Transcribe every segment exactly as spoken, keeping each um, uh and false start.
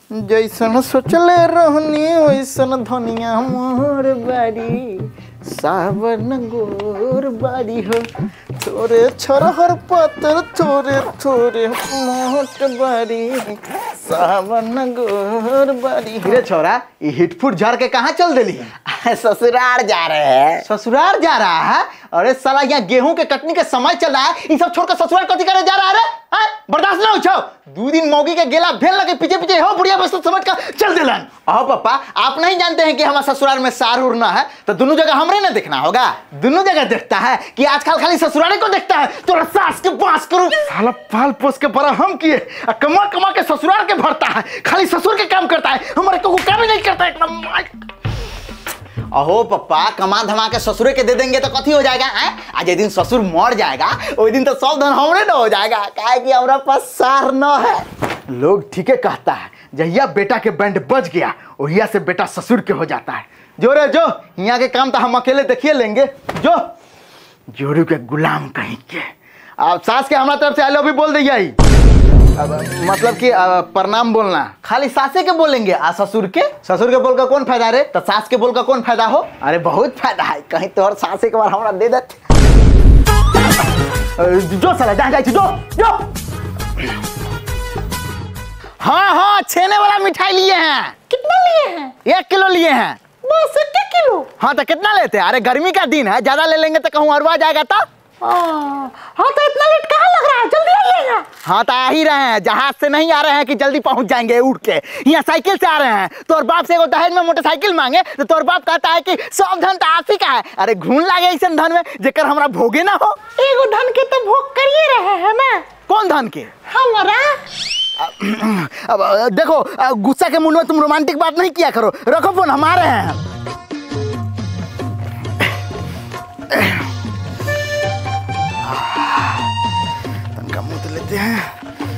जैसन सोचले रहनी वैसन धनिया मोर बाड़ी, सावन गोर बाड़ी हो, थोरे छोरहर पत्थर थोरे थोरे मोट बाड़ी, सावन गोर बाड़ी हो। छोरा ये हिटफुट झड़ के कहाँ चल दिली? ससुराल जा रहे हैं। ससुराल जा रहा है? अरे साला यहाँ गेहूं के कटनी के समय चल रहा है, इन सब छोड़कर ससुराल कथी करे जा रहा है? रे बर्दाश्त ना हो, दो दिन मौगी के गेला भेल लगे पीछे पीछे हो बुढ़िया बस समझ कर चल दिलन। अहो पापा आप नहीं जानते हैं कि हमारा ससुराल में सार उड़ना है तो दोनों जगह हमरे ना देखना होगा। दोनों जगह देखता है कि आजकल खाली ससुराल को देखता है। तो सास के पास करूं साला पाल पोस के बड़ा हम किए, कमा कमा के ससुराल के भरता है, खाली ससुर के काम करता है, हमारे को काम ही नहीं करता एकदम। अहो पप्पा कमा धमा के ससुरे के दे देंगे तो कथी हो जाएगा? आज दिन ससुर मर जाएगा उस दिन तो सब धन हमरे न हो जाएगा, काहे कि हमारा पास सार न है। लोग ठीक है कहता है, जहिया बेटा के बैंड बज गया वहिया से बेटा ससुर के हो जाता है। जो रे जो यहाँ के काम तो हम अकेले देखिए लेंगे। जो जोरू के गुलाम कहीं के आप सास के हमारा तरफ से आई लव यू बोल दिया। अब मतलब कि प्रणाम बोलना खाली सासे के बोलेंगे, आ ससुर के ससुर के बोल का कौन फायदा रे? तो सास के बोल का कौन फायदा हो? अरे बहुत फायदा है, कहीं तो और सासे के बार हमारा दे देते। जो साला जा जा जो जो हाँ हाँ छेने वाला मिठाई लिए हैं। कितना लिए हैं? एक किलो लिए हैं। बस एक किलो? हाँ तो कितना लेते हैं? अरे गर्मी का दिन है, ज्यादा ले लेंगे तो कहूँ अरवा जाएगा। तो हाँ तो इतना लेट कहाँ लग रहा है, जल्दी आइएगा। हाँ तो आ ही रहे हैं, जहाज से नहीं आ रहे हैं कि जल्दी पहुंच जाएंगे उड़ के, यहाँ साइकिल से आ रहे हैं। तोर बाप से दहेज में मोटरसाइकिल मांगे तो तोर बाप कहता है कि सब धन तो आप ही का है। अरे घून लागे ऐसे धन में जेकर हमरा भोगे ना हो। एगो धन के तो भोग कर ही रहे हैं ना। कौन धन के? हमारा। अब देखो गुस्सा के मुंह में तुम रोमांटिक बात नहीं किया करो, रखो फोन, हम आ रहे हैं। तनका मुंह तो लेते हैं।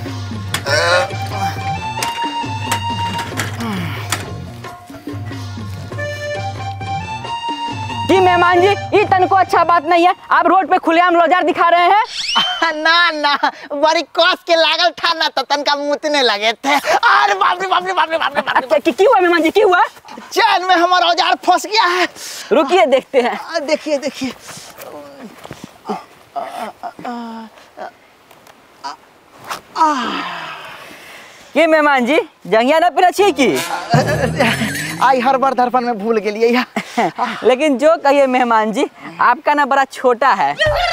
जी मेहमान जी ये तनको अच्छा बात नहीं है, आप रोड पे खुलेआम रोजार दिखा रहे हैं। ना ना बड़ी कस के लागल था ना तो तनका मुतने लगे थे। अरे बाप रे बाप रे बाप रे बाप रे बाप रे। क्या क्या हुआ मेहमान जी, क्या हुआ? चैन में हमारा औजार फंस गया है। रुकिए देखते हैं। देखिए देखिए ये मेहमान जी जंगिया ना पिना चाहिए की? आई हर बार दर्पण में भूल के लिए। लेकिन जो कहिए मेहमान जी आपका ना बड़ा छोटा है।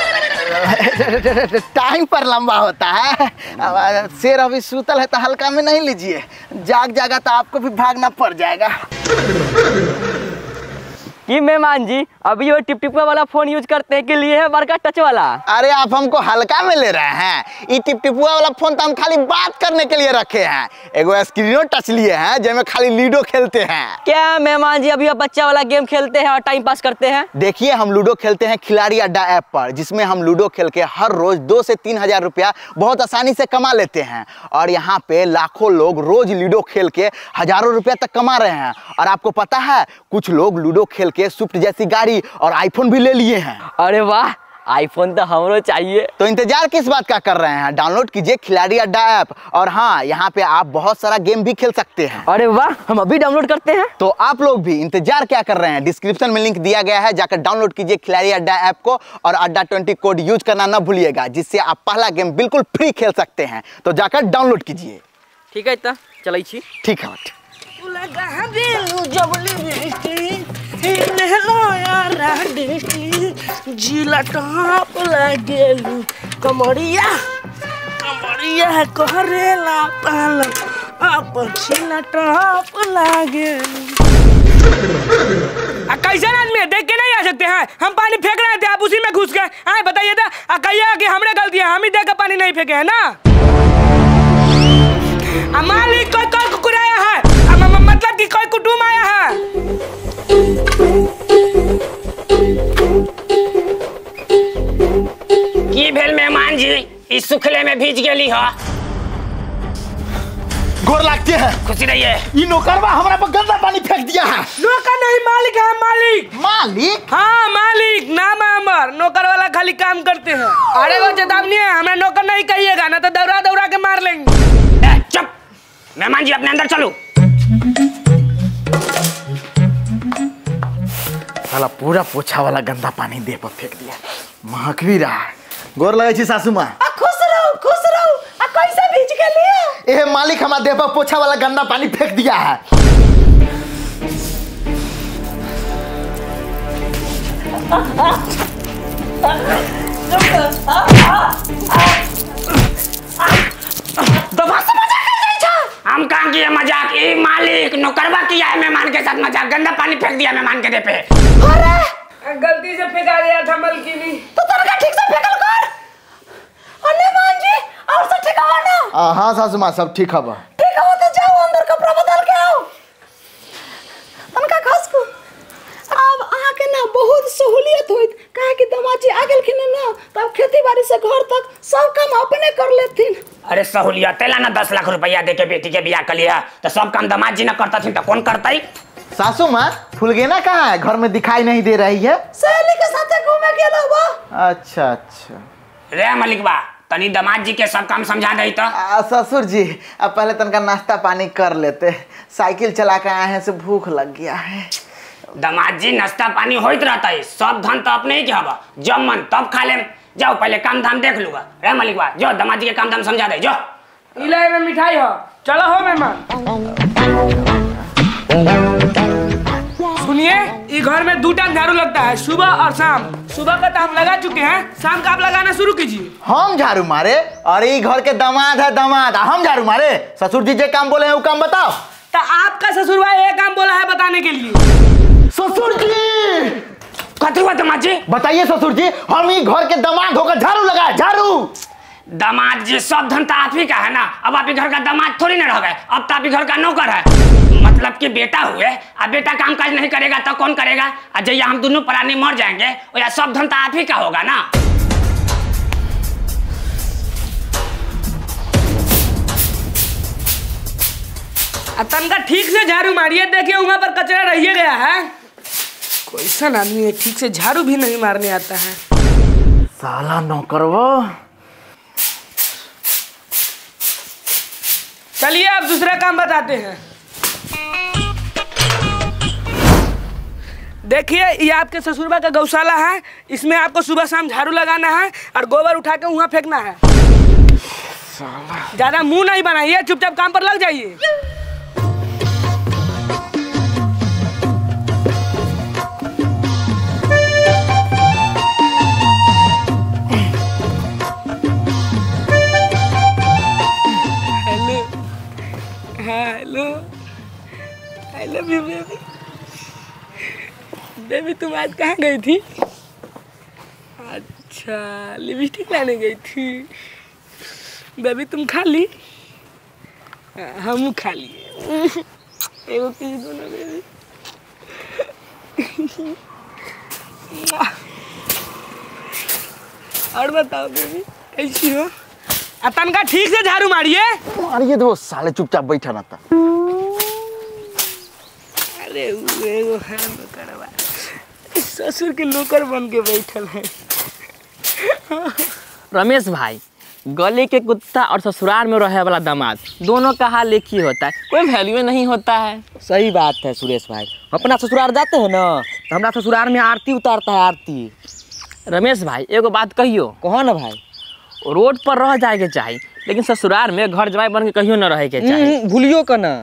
टाइम पर लंबा होता है। शेर अभी सूतल है तो हल्का में नहीं लीजिए, जाग जागा तो आपको भी भागना पड़ जाएगा। कि मेहमान जी अभी वो टिप टिपका वाला फोन यूज करते हैं के लिए है बड़का टच वाला? अरे आप हमको हल्का में ले रहे हैं? ये टिप टिपुआ वाला फोन तो हम खाली बात करने के लिए रखे हैं। एगो स्क्रीनो टच लिए हैं जिसमें खाली लूडो खेलते हैं। क्या मेहमान जी अभी आप बच्चा वाला गेम खेलते हैं और टाइम पास करते हैं? देखिए हम लूडो खेलते हैं खिलाड़ी अड्डा ऐप पर, जिसमें हम लूडो खेल के हर रोज दो से तीन हजार रुपया बहुत आसानी से कमा लेते हैं। और यहाँ पे लाखों लोग रोज लूडो खेल के हजारों रुपया तक कमा रहे हैं। और आपको पता है कुछ लोग लूडो खेल के स्विफ्ट जैसी गाड़ी और आईफोन भी ले लिए हैं। अरे वाह, आईफोन तो हमरो चाहिए। तो इंतजार किस बात का कर रहे हैं? डाउनलोड कीजिए खिलाड़ी अड्डा ऐप। और हाँ यहाँ पे आप बहुत सारा गेम भी खेल सकते हैं। अरे वाह, हम अभी डाउनलोड करते हैं। तो आप लोग भी इंतजार क्या कर रहे हैं? डिस्क्रिप्शन में लिंक दिया गया है, जाकर डाउनलोड कीजिए खिलाड़ी अड्डा ऐप को और अड्डा ट्वेंटी कोड यूज करना न भूलिएगा, जिससे आप पहला गेम बिल्कुल फ्री खेल सकते हैं। तो जाकर डाउनलोड कीजिए। ठीक है तो चलिए। ठीक है। जिला टॉप लागेलू कमरिया कमरिया करेला पाल आप जिला टॉप लागेलू। कैसे आदमी है, देख के नहीं आ सकते हैं? हम पानी फेंक रहे थे आप उसी में घुस गए। आए बताइए तो कहिएगा कि हमने गलती है, हम ही देख के पानी नहीं फेंके है ना। मालिक कोई कोई कुकुर आया है, मतलब कि कोई कुटुम आया है। की भेल मेहमान जी इस सुखले में भीज गेली हो? गोर लगते हैं। खुशी रहिए। ये नौकरवा हमारा पर गंदा पानी फेंक दिया है। नौकर नहीं मालिक है। मालिक मालिक? हाँ मालिक, नाम है अमर। नौकर वाला खाली काम करते हैं। अरे वो चेतावनी है, हमें नौकर नहीं कहिएगा ना तो दौड़ा दौड़ा के मार लेंगे। चुप, मेहमान जी अपने अंदर चलो। साला पूरा पोछा वाला गंदा पानी देह पर फेंक दिया, महक भी रहा है। गोर लगे छी सासू माँ। खुश रहो खुश रहो। आ कैसे भीज गेलिए? ए मालिक हमारे देह पर पोछा वाला गंदा पानी फेंक दिया है। हम कहाँ किए मजाक? ए मालिक नौकरवा किया है मेहमान के साथ मजाक, गंदा पानी फेंक दिया मेहमान के देह पे। अरे गलती से फेंका दिया था मलकिनी। तो तनका ठीक से फेंकल कर। अने मान जी और सब ठीक है ना? हाँ सासू माँ सब ठीक है बा। ठीक है तो जाओ अंदर कपड़ा बदल के आओ। तनका खस को अब अहाँ के ना बहुत सहूलियत होइत, काहे कि दमाजी आ गेलखिन ना, तब खेती बाड़ी से घर तक सब काम अपने कर लेथिन। अरे सहूलियत तेला ना दस लाख रुपया दे के बेटी के बियाह कर लिया तो सब काम दामाद जी न करता थी तो कौन करता ही? सासू माँ फुलगेना कहाँ है? घर में दिखाई नहीं दे रही है। सहेली के साथ घूमे गेलो बा। अच्छा अच्छा। रे मालिक बा तनी दामाद जी के सब काम समझा दे तो। आ, ससुर जी अब पहले तनका नाश्ता पानी कर लेते, साइकिल चला के आए हैं से भूख लग गया है। दामाद जी नाश्ता पानी होइत रहता है, सब धन तो अपने ही के हवा, जब मन तब खा ले। जाओ पहले काम धाम देख लूंगा। रे मालिक बा जो दामाद जी के काम धाम समझा दे जो। इलाय में मिठाई हो, चलो हो मेहमान। सुनिए ये घर में दो टाइम झाड़ू लगता है, सुबह और शाम। सुबह का तो हम लगा चुके हैं, शाम का आप लगाना शुरू कीजिए। हम झाड़ू मारे? और ये घर के दामाद है दामाद, हम झाड़ू मारे? ससुर जी जो काम बोले हैं वो काम बताओ। तो आपका ससुर भाई एक काम बोला है बताने के लिए। ससुर जी कथी हुआ दामाद जी? बताइए ससुर जी, हम ही घर के दामाद होकर झाड़ू लगाए, झाड़ू। दामाद जी सब धन तो आप ही का है ना, अब आप ही घर का दामाद थोड़ी ना रह गए, अब तो आप ही घर का नौकर है। मतलब कि बेटा हुए, अब बेटा काम काज नहीं करेगा तो कौन करेगा? और जब हम दोनों प्राणी मर जाएंगे या सब धन तो आप ही का होगा ना। तनका ठीक से झाड़ू मारिए, देखिए वहां पर कचरा रह गया है। कैसा आदमी है, ठीक से झाड़ू भी नहीं मारने आता है। साला नौकरवा। चलिए अब दूसरा काम बताते हैं। देखिए ये आपके ससुरबा का गौशाला है, इसमें आपको सुबह शाम झाड़ू लगाना है और गोबर उठा के वहां फेंकना है। ज्यादा मुंह नहीं बनाइए, चुपचाप काम पर लग जाइए। हेलो हेलो बेबी, बेबी तुम आज कहाँ गई थी? अच्छा लिपस्टिक लाने गई थी। बेबी तुम खा ली? हम खा लिए। एगो किस दो ना बेबी। और बताओ बेबी कैसी हो? तनका ठीक से झाड़ू मारिए। मारिए दो साले, चुपचाप बैठा ना था। अरे वो है नौकरवा, ससुर के नौकर बन के बैठल है। रमेश भाई, गले के कुत्ता और ससुराल में रहे वाला दामाद दोनों का हाल एक ही होता है, कोई वैल्यू नहीं होता है। सही बात है सुरेश भाई, अपना ससुराल जाते हैं ना तो हमारा ससुराल में आरती उतारता है, आरती। रमेश भाई एगो बात कहियो। कहो ना भाई। रोड पर रह जाए के चाहिए, लेकिन ससुराल में घर जमाई बन के कहियो न रहे के चाहिए। भूलियो का ना।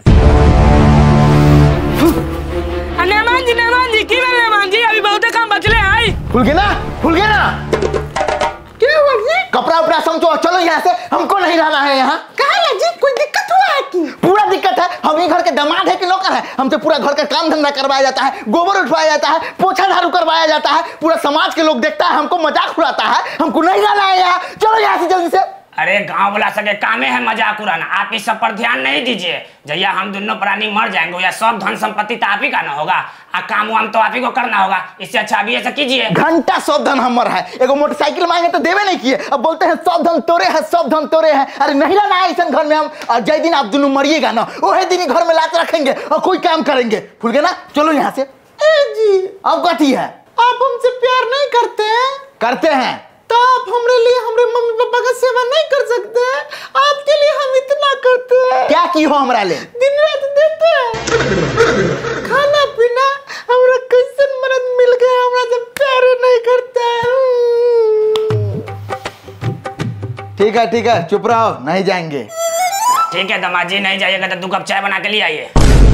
नेमान जी नेमान जी की बेल नेमान जी, अभी बहुत काम बचले आई। खुल गया ना, खुल गया ना। क्या हुआ जी? कपड़ा उपड़ा समझो, चलो यहाँ से, हमको नहीं रहना है यहाँ। कहा जी कोई दिक्कत हुआ है की? पूरा दिक्कत है, हम ही घर के दामाद है कि नौकर है? हमसे पूरा घर का काम धंधा करवाया जाता है, गोबर उठवाया जाता है, पोछा झाड़ू करवाया जाता है, पूरा समाज के लोग देखता है, हमको मजाक उड़ाता है, हमको नहीं रहना है यहाँ। चलो यहाँ से जल्दी से। अरे गांव वाला सके कामे है मजाक उड़ाना, आप इस सब पर ध्यान नहीं दीजिए। जैया हम दोनों प्राणी मर जाएंगे या सब धन संपत्ति तो आप ही का ना होगा, आ काम वाम तो आप ही को करना होगा। इससे अच्छा अभी ऐसा कीजिए। घंटा सब धन हमर है, एगो मोटरसाइकिल मांगे तो देवे नहीं किए, अब बोलते हैं सब धन तोरे है, सब धन तोरे है। अरे नहीं रहना है ऐसा घर में हम, और जय दिन आप दोनों मरिएगा ना वही दिन घर में लात रखेंगे और कोई काम करेंगे। फुल गया ना, चलो यहाँ से। ए जी अब कथी है? आप हमसे प्यार नहीं करते हैं? करते हैं तो आप हमरे लिए हमरे मम्मी पापा का सेवा नहीं कर सकते हैं? आपके लिए हम इतना करते हैं। क्या की हो हमरा ले? दिन रात देते हैं, खाना पीना। हमरा कैसन मर्द मिल गया ठीक है ठीक है, चुप रहो, नहीं जाएंगे। ठीक है दामाद जी, नहीं जाइएगा तो दो कप चाय बना के लिए आइए।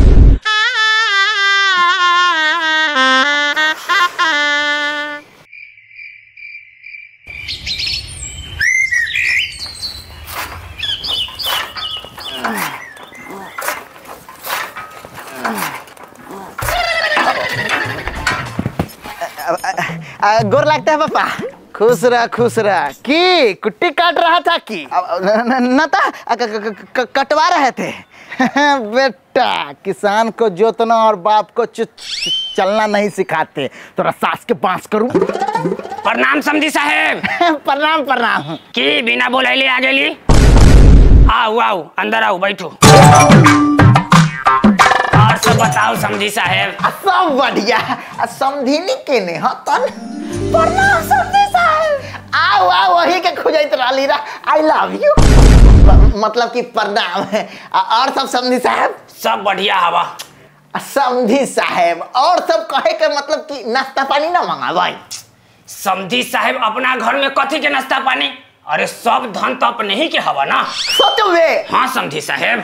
गोर लगता है पापा। खुश रहा खुश रहा। की कुट्टी काट रहा था की न था कटवा रहे थे। बेटा किसान को जोतना और बाप को च, च, चलना नहीं सिखाते। थोड़ा सास के पास करूं। प्रणाम समझी साहेब। प्रणाम प्रणाम। की बिना बोलैले आ गेली। आओ आओ अंदर आओ, बैठो। और सब बताओ समझी साहेब। सब बढ़िया। समझीनी के ने हतन। प्रणाम समझी साहेब। आओ आओ, वही के खुजैत रहली रा। I love you. मतलब कि प्रणाम है। और सब समझी साहब? सब बढ़िया हवा। समझी साहब और सब कहे के मतलब कि नाश्ता पानी ना मंगावाई। समझी साहब अपना घर में कथी के नाश्ता पानी? अरे सब धन तो अपने ही के हवा ना। सच में? हाँ समझी साहब।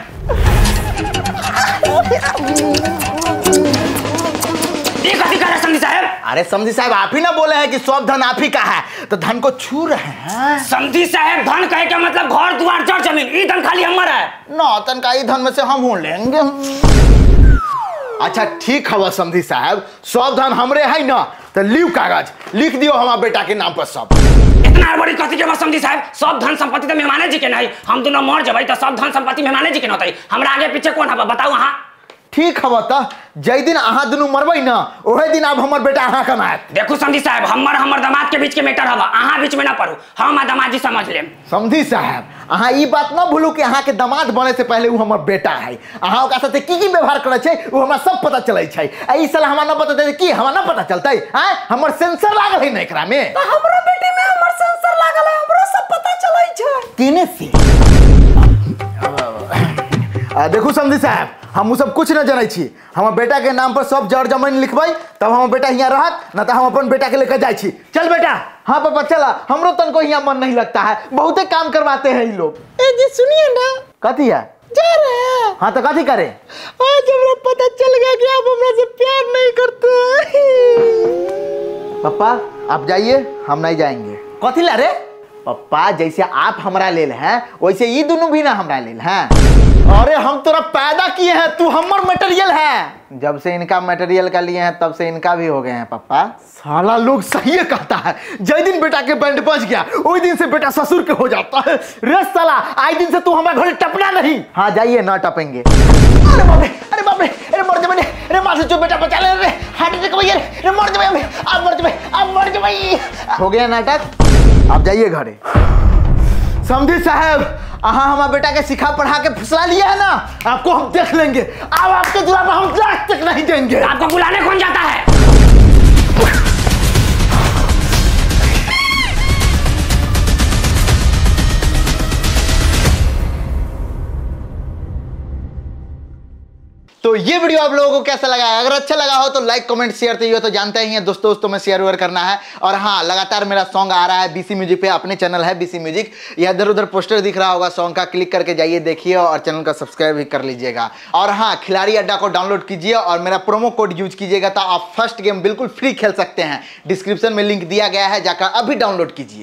ये कथी कर रहे समझी साहब? अरे समझी साहब आप ही ना बोले हैं कि सब धन आप ही का है, तो धन को छू रहे हैं। समझी साहब धन कहे के मतलब घर द्वार जड़ जमीन, ये धन खाली हमारा है। नौतन का ये धन में से हम हो लेंगे। अच्छा ठीक है समझी साहब, सब धन हमरे है ना, तो लीव कागज लिख दियो हमारे बेटा के नाम पर सब। इतना बड़ी कथी के बात समझी साहब? सब धन संपत्ति तो मेहमाने जी के नहीं, हम दोनों मर जब तो सब धन संपत्ति मेहमाने जी के न होतई। हमरा आगे पीछे कौन है बताओ। हाँ ठीक है बता, जय दिन अहाँ दोनों मरबै ना, ओहे दिन अब हमर बेटा अहाँ कमात। देखो समझी साहब हमर हमर दामाद के बीच के मैटर हवा, अहाँ बीच में ना पड़ो, हम आ दामाद जी समझ लेम। समझी साहब अहाँ ई बात ना भूलू कि अहाँ के दामाद बने से पहले वो हमर बेटा है। अहाँ ओकरा साथे की की व्यवहार करे छै वो हमरा सब पता चलै छै। ई साल हमरा ना पता चलते की हमरा ना पता चलतै? हैं हमर सेंसर लागल है ना एकरा में। तो हमरो बेटी में हमर सेंसर लागल है, हमरो सब पता चलै छै। केने से? आ, देखो समझी साहब हम वो सब कुछ न जानै छी। हमर बेटा के नाम पर सब जड़ जमीन लिखबै तब हमर बेटा यहाँ रहत, न तो हम अपन बेटा के लेकर जाय छी। चल बेटा। हाँ पापा चला, हमरो तन को यहाँ मन नहीं लगता है, बहुते काम करवाते हैं ये लोग। ए जी सुनिए ना। कथी है? जा रहे हैं। हाँ तो कथी करे? आज हमरा पता चल गया कि आप हमरा से प्यार नहीं करते। पापा आप जाइए, हम नहीं जाएंगे। कथी ला रे? पापा जैसे आप हमरा लेल हैं वैसे ये दोनों भी ना हमरा लेल हैं। अरे हम तोरा पैदा किए हैं, तू हमर मटेरियल है। जब से इनका मटेरियल का लिए हैं तब से इनका भी हो गए हैं पापा। साला लोग सही कहता है, जय दिन बेटा के बैंड बज गया वही दिन से बेटा ससुर के हो जाता है। रे साला आज दिन से तू हमारे घर टपना नहीं। हाँ जाइए ना टपेंगे। अरे बाप रे, अरे बाप रे, अरे मर जा, अरे मार से जो बेटा बचा ले रे, हार्ट अटैक भैया रे, मर जा भाई, अब मर जा भाई, अब मर जा भाई। हो गया नाटक, आप जाइए घरे। समझी साहब अहाँ हमारे बेटा के सिखा पढ़ा के फुसला लिया है ना, आपको हम देख लेंगे। अब आपके द्वार पर हम लाख तक नहीं देंगे। आपको बुलाने कौन जाता है? तो ये वीडियो आप लोगों को कैसा लगा? अगर अच्छा लगा हो तो लाइक कमेंट शेयर तो ये तो जानते ही हैं दोस्तों दोस्तों में शेयर वेयर करना है। और हाँ लगातार मेरा सॉन्ग आ रहा है बीसी म्यूजिक पे, अपने चैनल है बीसी म्यूजिक, या इधर उधर पोस्टर दिख रहा होगा सॉन्ग का, क्लिक करके जाइए देखिए और चैनल का सब्सक्राइब भी कर लीजिएगा। और हाँ खिलाड़ी अड्डा को डाउनलोड कीजिए और मेरा प्रोमो कोड यूज कीजिएगा तो आप फर्स्ट गेम बिल्कुल फ्री खेल सकते हैं। डिस्क्रिप्शन में लिंक दिया गया है, जाकर अभी डाउनलोड कीजिए।